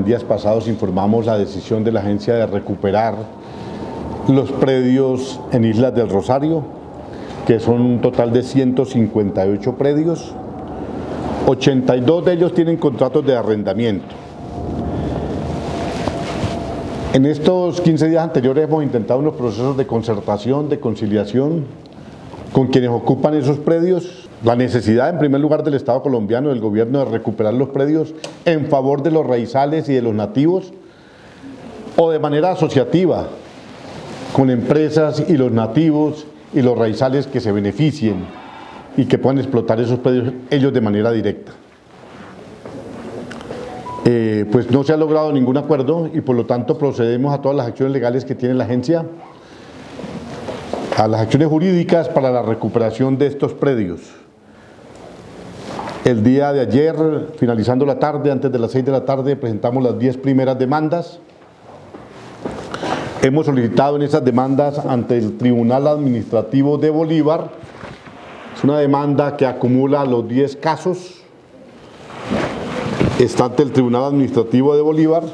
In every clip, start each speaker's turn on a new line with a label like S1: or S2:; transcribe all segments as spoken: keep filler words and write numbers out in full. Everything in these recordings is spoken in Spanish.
S1: En días pasados informamos la decisión de la agencia de recuperar los predios en Islas del Rosario, que son un total de ciento cincuenta y ocho predios. ochenta y dos de ellos tienen contratos de arrendamiento. En estos quince días anteriores hemos intentado unos procesos de concertación, de conciliación con quienes ocupan esos predios. La necesidad, en primer lugar, del Estado colombiano, del gobierno, de recuperar los predios en favor de los raizales y de los nativos, o de manera asociativa, con empresas y los nativos y los raizales que se beneficien y que puedan explotar esos predios ellos de manera directa. Eh, pues no se ha logrado ningún acuerdo y por lo tanto procedemos a todas las acciones legales que tiene la agencia, a las acciones jurídicas para la recuperación de estos predios. El día de ayer, finalizando la tarde, antes de las seis de la tarde, presentamos las diez primeras demandas. Hemos solicitado en esas demandas ante el Tribunal Administrativo de Bolívar. Es una demanda que acumula los diez casos. Está ante el Tribunal Administrativo de Bolívar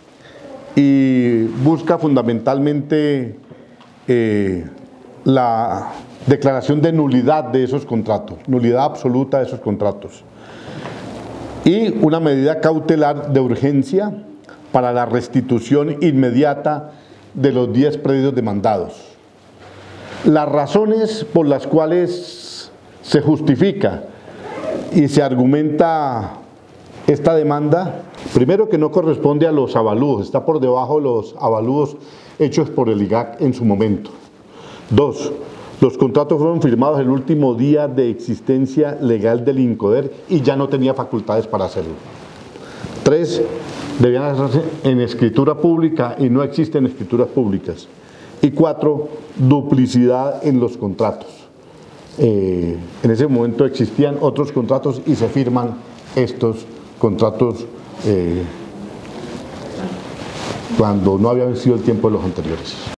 S1: y busca fundamentalmente eh, la declaración de nulidad de esos contratos, nulidad absoluta de esos contratos, y una medida cautelar de urgencia para la restitución inmediata de los diez predios demandados. Las razones por las cuales se justifica y se argumenta esta demanda, primero, que no corresponde a los avalúos, está por debajo de los avalúos hechos por el I G A C en su momento. Dos, los contratos fueron firmados el último día de existencia legal del INCODER y ya no tenía facultades para hacerlo. Tres, debían hacerse en escritura pública y no existen escrituras públicas. Y cuatro, duplicidad en los contratos. Eh, en ese momento existían otros contratos y se firman estos contratos eh, cuando no había vencido el tiempo de los anteriores.